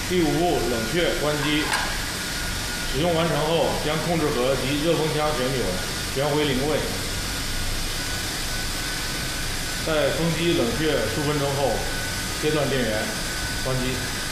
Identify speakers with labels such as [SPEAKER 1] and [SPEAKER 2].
[SPEAKER 1] 第5步，冷却关机。使用完成后，将控制盒及热风枪旋钮旋回零位。在风机冷却数分钟后，切断电源，关机。